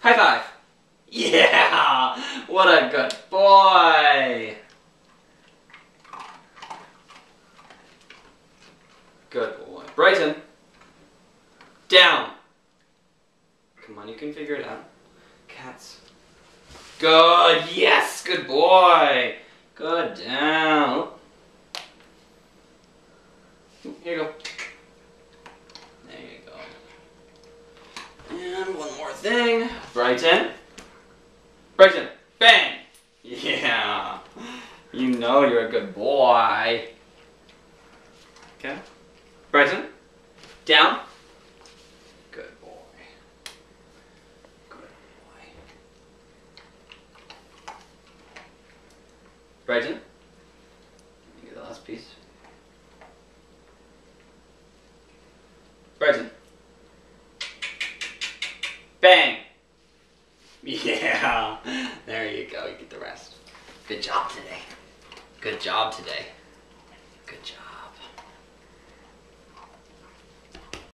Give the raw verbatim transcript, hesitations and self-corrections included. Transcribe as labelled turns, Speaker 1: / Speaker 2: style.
Speaker 1: High five. Yeah, what a good boy. Good boy. Brighton. Down. Come on, you can figure it out. Cats. Good, yes, good boy. Good, down. Here you go. There you go. And one more thing. Brighton. Brighton. Bang. Yeah. You know you're a good boy. Okay. Brighton. Down. Good boy. Good boy. Brighton. Let me get the last piece. Brighton. Bang! Yeah! There you go, you get the rest. Good job today. Good job today. Good job.